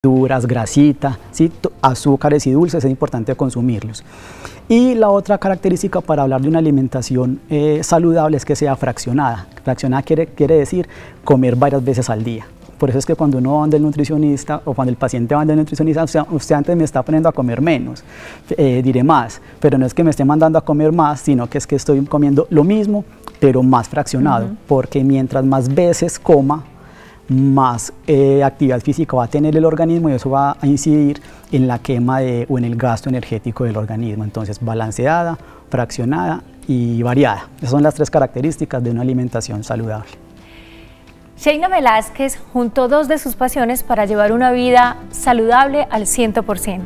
verduras, grasita, ¿sí? Azúcares y dulces, es importante consumirlos. Y la otra característica para hablar de una alimentación saludable es que sea fraccionada. Fraccionada quiere decir comer varias veces al día. Por eso es que cuando uno va del nutricionista o cuando el paciente va del nutricionista, usted antes me está poniendo a comer menos, diré más, pero no es que me esté mandando a comer más, sino que es que estoy comiendo lo mismo, pero más fraccionado, porque mientras más veces coma, más actividad física va a tener el organismo y eso va a incidir en la quema o en el gasto energético del organismo. Entonces, balanceada, fraccionada y variada. Esas son las tres características de una alimentación saludable. Sheina Velázquez juntó dos de sus pasiones para llevar una vida saludable al 100%.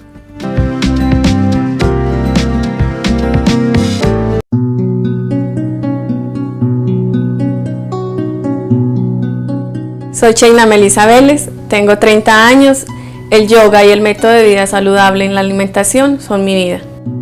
Soy Sheina Melissa Vélez, tengo 30 años, el yoga y el método de vida saludable en la alimentación son mi vida.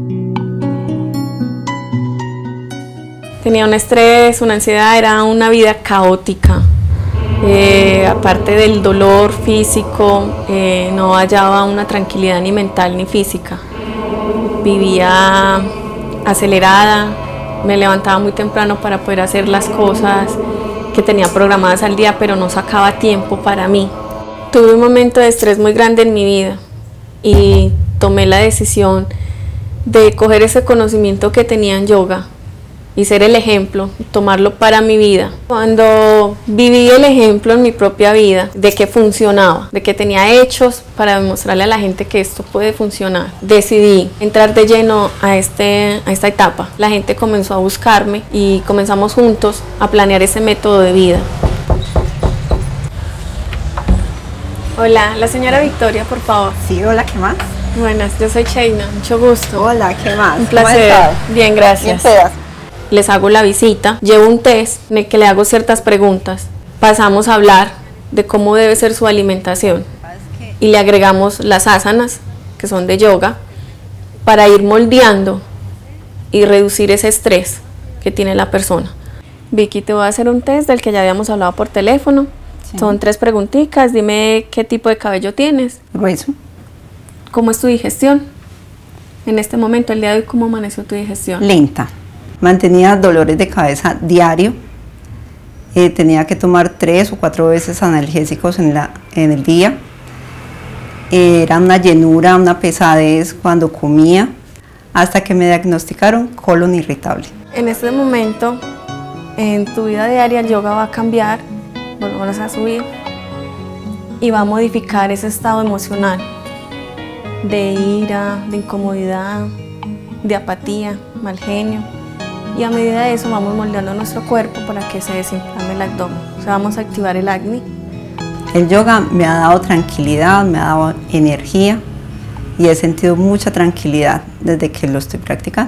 Tenía un estrés, una ansiedad, era una vida caótica. Aparte del dolor físico, no hallaba una tranquilidad ni mental ni física. Vivía acelerada, me levantaba muy temprano para poder hacer las cosas que tenía programadas al día, pero no sacaba tiempo para mí. Tuve un momento de estrés muy grande en mi vida y tomé la decisión de coger ese conocimiento que tenía en yoga y ser el ejemplo, tomarlo para mi vida. Cuando viví el ejemplo en mi propia vida de que funcionaba, de que tenía hechos para demostrarle a la gente que esto puede funcionar, decidí entrar de lleno a esta etapa. La gente comenzó a buscarme y comenzamos juntos a planear ese método de vida. Hola, la señora Victoria, por favor. Sí, hola, ¿qué más? Buenas, yo soy Sheina, mucho gusto. Hola, ¿qué más? Un placer. Bien, gracias. Bien, les hago la visita, llevo un test en el que le hago ciertas preguntas, pasamos a hablar de cómo debe ser su alimentación y le agregamos las asanas, que son de yoga, para ir moldeando y reducir ese estrés que tiene la persona. Vicky, te voy a hacer un test del que ya habíamos hablado por teléfono. Sí. Son 3 preguntitas, dime qué tipo de cabello tienes. Grueso. ¿Cómo es tu digestión? En este momento, el día de hoy, ¿cómo amaneció tu digestión? Lenta. Mantenía dolores de cabeza diario, tenía que tomar 3 o 4 veces analgésicos en el día, era una llenura, una pesadez cuando comía, hasta que me diagnosticaron colon irritable. En este momento, en tu vida diaria, el yoga va a cambiar, vas a subir y va a modificar ese estado emocional de ira, de incomodidad, de apatía, mal genio. Y a medida de eso vamos moldeando nuestro cuerpo para que se desinflame el abdomen. O sea, vamos a activar el acné. El yoga me ha dado tranquilidad, me ha dado energía y he sentido mucha tranquilidad desde que lo estoy practicando.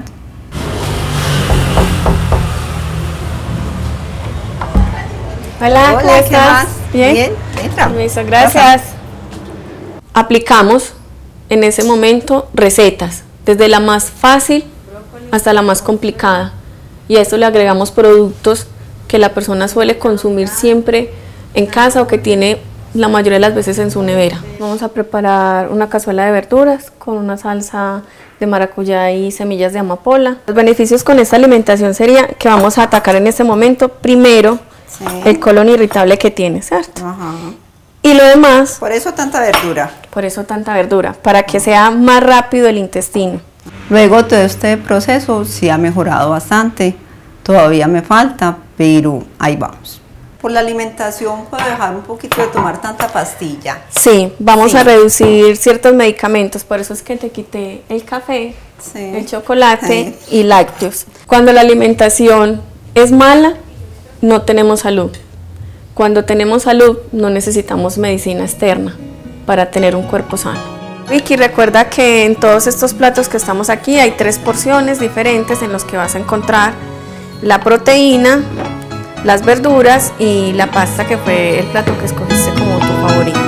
Hola, ¿cómo estás? ¿Qué más? Bien. Entra. Permiso, gracias. Aplicamos en ese momento recetas, desde la más fácil hasta la más complicada. Y a esto le agregamos productos que la persona suele consumir siempre en casa o que tiene la mayoría de las veces en su nevera. Vamos a preparar una cazuela de verduras con una salsa de maracuyá y semillas de amapola. Los beneficios con esta alimentación sería que vamos a atacar en este momento primero el colon irritable que tiene, ¿cierto? Ajá. Y lo demás... Por eso tanta verdura. Por eso tanta verdura, para que sea más rápido el intestino. Luego todo este proceso sí ha mejorado bastante, todavía me falta, pero ahí vamos. Por la alimentación puedo dejar un poquito de tomar tanta pastilla. Sí, vamos a reducir ciertos medicamentos, por eso es que te quité el café, el chocolate y lácteos. Cuando la alimentación es mala, no tenemos salud. Cuando tenemos salud, no necesitamos medicina externa para tener un cuerpo sano. Vicky, recuerda que en todos estos platos que estamos aquí hay 3 porciones diferentes en los que vas a encontrar la proteína, las verduras y la pasta, que fue el plato que escogiste como tu favorito.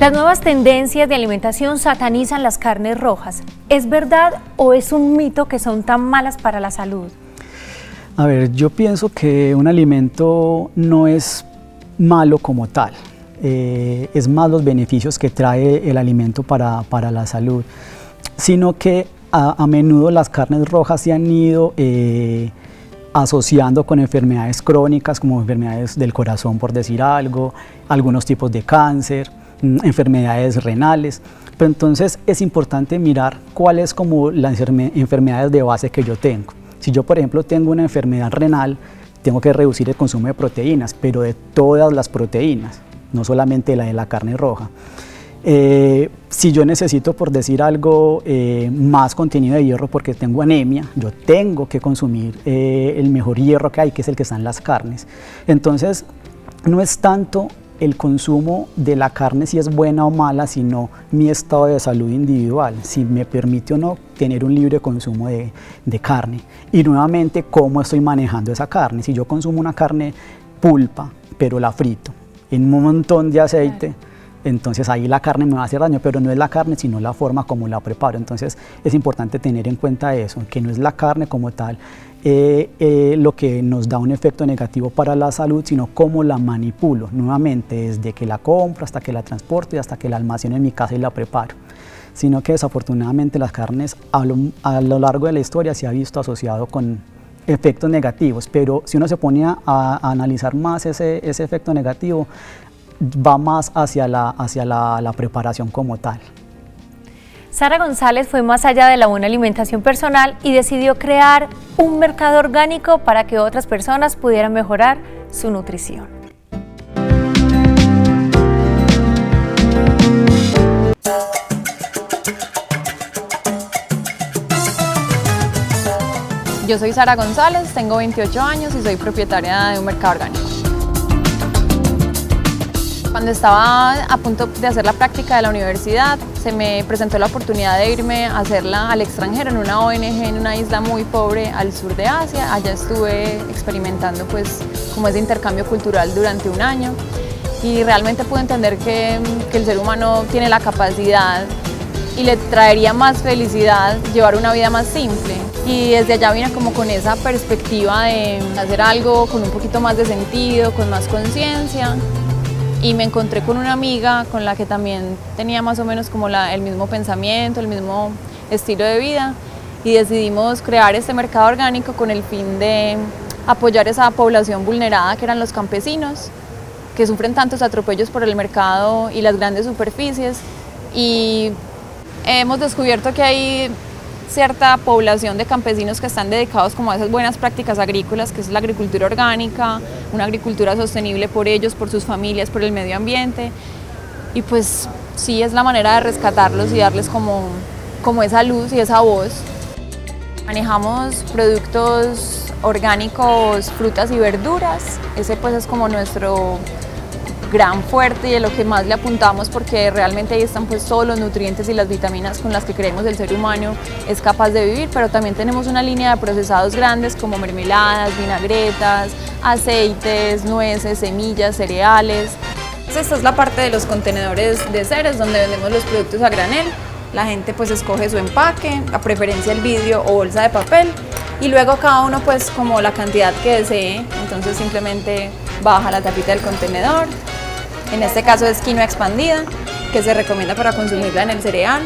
Las nuevas tendencias de alimentación satanizan las carnes rojas. ¿Es verdad o es un mito que son tan malas para la salud? A ver, yo pienso que un alimento no es malo como tal. Es más los beneficios que trae el alimento para la salud, sino que a menudo las carnes rojas se han ido asociando con enfermedades crónicas como enfermedades del corazón, por decir algo, algunos tipos de cáncer, enfermedades renales. Pero entonces es importante mirar cuáles como las enfermedades de base que yo tengo. Si yo, por ejemplo, tengo una enfermedad renal, tengo que reducir el consumo de proteínas, pero de todas las proteínas, no solamente la de la carne roja. Si yo necesito, por decir algo, más contenido de hierro porque tengo anemia, yo tengo que consumir el mejor hierro que hay, que es el que está en las carnes. Entonces, no es tanto el consumo de la carne si es buena o mala, sino mi estado de salud individual, si me permite o no tener un libre consumo de carne. Y nuevamente, cómo estoy manejando esa carne. Si yo consumo una carne pulpa, pero la frito en un montón de aceite, entonces ahí la carne me va a hacer daño, pero no es la carne, sino la forma como la preparo. Entonces es importante tener en cuenta eso, que no es la carne como tal lo que nos da un efecto negativo para la salud, sino cómo la manipulo, nuevamente, desde que la compro hasta que la transporto y hasta que la almaceno en mi casa y la preparo. Sino que desafortunadamente las carnes a lo largo de la historia se ha visto asociado con efectos negativos, pero si uno se pone a analizar más ese efecto negativo, va más hacia la preparación como tal. Sara González fue más allá de la buena alimentación personal y decidió crear un mercado orgánico para que otras personas pudieran mejorar su nutrición. Yo soy Sara González, tengo 28 años y soy propietaria de un mercado orgánico. Cuando estaba a punto de hacer la práctica de la universidad, se me presentó la oportunidad de irme a hacerla al extranjero en una ONG en una isla muy pobre al sur de Asia. Allá estuve experimentando pues como ese intercambio cultural durante un año y realmente pude entender que el ser humano tiene la capacidad y le traería más felicidad llevar una vida más simple. Y desde allá vine como con esa perspectiva de hacer algo con un poquito más de sentido, con más conciencia. Y me encontré con una amiga con la que también tenía más o menos como el mismo pensamiento, el mismo estilo de vida y decidimos crear este mercado orgánico con el fin de apoyar esa población vulnerada que eran los campesinos, que sufren tantos atropellos por el mercado y las grandes superficies. Y hemos descubierto que hay cierta población de campesinos que están dedicados como a esas buenas prácticas agrícolas, que es la agricultura orgánica, una agricultura sostenible por ellos, por sus familias, por el medio ambiente. Y pues sí, es la manera de rescatarlos y darles como esa luz y esa voz. Manejamos productos orgánicos, frutas y verduras. Ese pues es como nuestro gran fuerte y de lo que más le apuntamos, porque realmente ahí están pues todos los nutrientes y las vitaminas con las que creemos el ser humano es capaz de vivir, pero también tenemos una línea de procesados grandes como mermeladas, vinagretas, aceites, nueces, semillas, cereales. Esta es la parte de los contenedores de Ceres donde vendemos los productos a granel. La gente pues escoge su empaque, a preferencia el vidrio o bolsa de papel, y luego cada uno pues como la cantidad que desee, entonces simplemente baja la tapita del contenedor. En este caso es quinoa expandida, que se recomienda para consumirla en el cereal.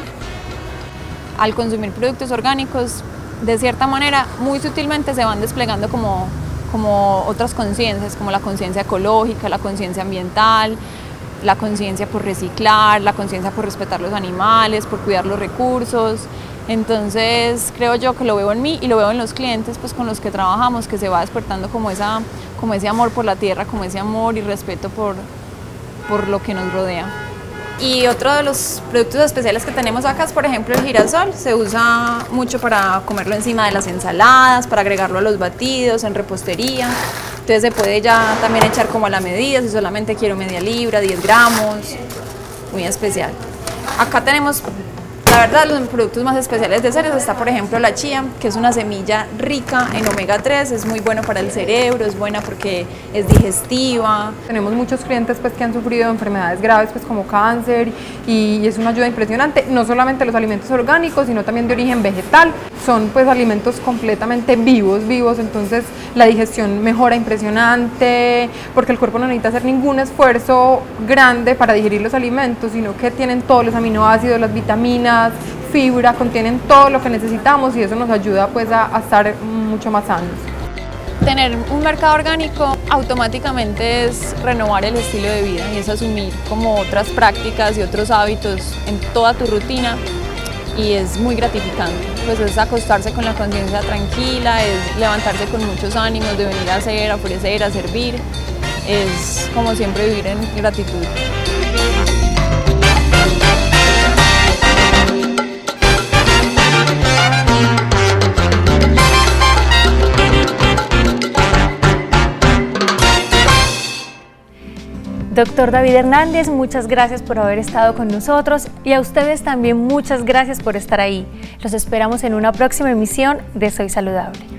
Al consumir productos orgánicos, de cierta manera, muy sutilmente se van desplegando como otras conciencias, como la conciencia ecológica, la conciencia ambiental, la conciencia por reciclar, la conciencia por respetar los animales, por cuidar los recursos. Entonces creo yo que lo veo en mí y lo veo en los clientes pues con los que trabajamos, que se va despertando como ese amor por la tierra, como ese amor y respeto por lo que nos rodea. Y otro de los productos especiales que tenemos acá es, por ejemplo, el girasol. Se usa mucho para comerlo encima de las ensaladas, para agregarlo a los batidos, en repostería. Entonces se puede ya también echar como a la medida, si solamente quiero media libra, 10 gramos, muy especial. Acá tenemos La verdad, los productos más especiales de Ceres está, por ejemplo, la chía, que es una semilla rica en omega 3, es muy bueno para el cerebro, es buena porque es digestiva. Tenemos muchos clientes pues, que han sufrido enfermedades graves pues, como cáncer y es una ayuda impresionante, no solamente los alimentos orgánicos, sino también de origen vegetal. Son pues alimentos completamente vivos, entonces la digestión mejora impresionante, porque el cuerpo no necesita hacer ningún esfuerzo grande para digerir los alimentos, sino que tienen todos los aminoácidos, las vitaminas, fibra, contienen todo lo que necesitamos y eso nos ayuda pues a estar mucho más sanos. Tener un mercado orgánico automáticamente es renovar el estilo de vida y es asumir como otras prácticas y otros hábitos en toda tu rutina y es muy gratificante. Pues es acostarse con la conciencia tranquila, es levantarse con muchos ánimos de venir a hacer, a ofrecer, a servir. Es como siempre vivir en gratitud. Doctor David Hernández, muchas gracias por haber estado con nosotros y a ustedes también muchas gracias por estar ahí. Los esperamos en una próxima emisión de Soy Saludable.